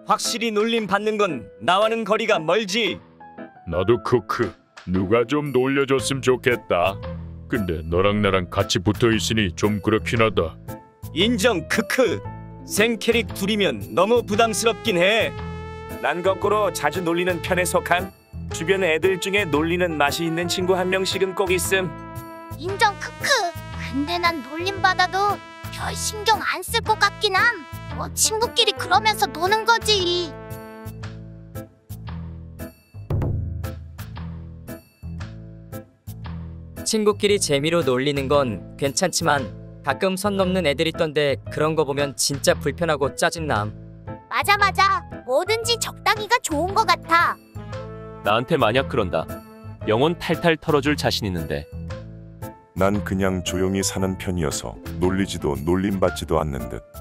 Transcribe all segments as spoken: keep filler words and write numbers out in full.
확실히 놀림 받는 건 나와는 거리가 멀지. 나도 크크. 누가 좀 놀려줬으면 좋겠다. 근데 너랑 나랑 같이 붙어있으니 좀 그렇긴 하다. 인정 크크. 생캐릭 둘이면 너무 부담스럽긴 해. 난 거꾸로 자주 놀리는 편에 속한 주변 애들 중에 놀리는 맛이 있는 친구 한 명씩은 꼭 있음. 인정 크크. 근데 난 놀림 받아도 별 신경 안 쓸 것 같긴 함. 뭐 친구끼리 그러면서 노는 거지. 친구끼리 재미로 놀리는 건 괜찮지만 가끔 선 넘는 애들 있던데 그런 거 보면 진짜 불편하고 짜증남. 맞아 맞아. 뭐든지 적당히가 좋은 것 같아. 나한테 만약 그런다. 영혼 탈탈 털어줄 자신 있는데. 난 그냥 조용히 사는 편이어서 놀리지도 놀림받지도 않는 듯.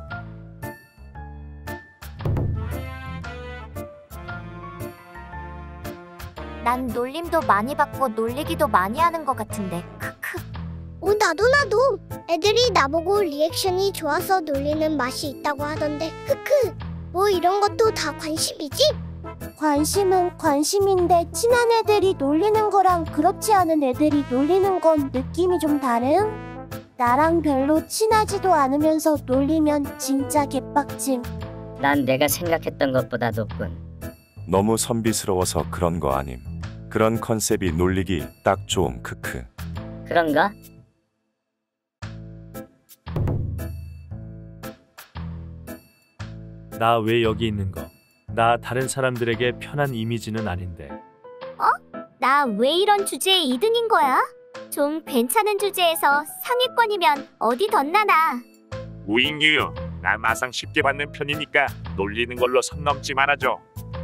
난 놀림도 많이 받고 놀리기도 많이 하는 것 같은데. 크크. 어, 나도 나도. 애들이 나보고 리액션이 좋아서 놀리는 맛이 있다고 하던데. 크크. 뭐 이런 것도 다 관심이지? 관심은 관심인데 친한 애들이 놀리는 거랑 그렇지 않은 애들이 놀리는 건 느낌이 좀 다름? 나랑 별로 친하지도 않으면서 놀리면 진짜 개빡침. 난 내가 생각했던 것보다 높군. 너무 선비스러워서 그런 거 아님. 그런 컨셉이 놀리기 딱 좋음. 크크. 그런가? 나 왜 여기 있는 거? 나 다른 사람들에게 편한 이미지는 아닌데. 어? 나 왜 이런 주제에 이 등인 거야? 좀 괜찮은 주제에서 상위권이면 어디 덧나나. 우잉유, 나 마상 쉽게 받는 편이니까 놀리는 걸로 선 넘지 말아줘.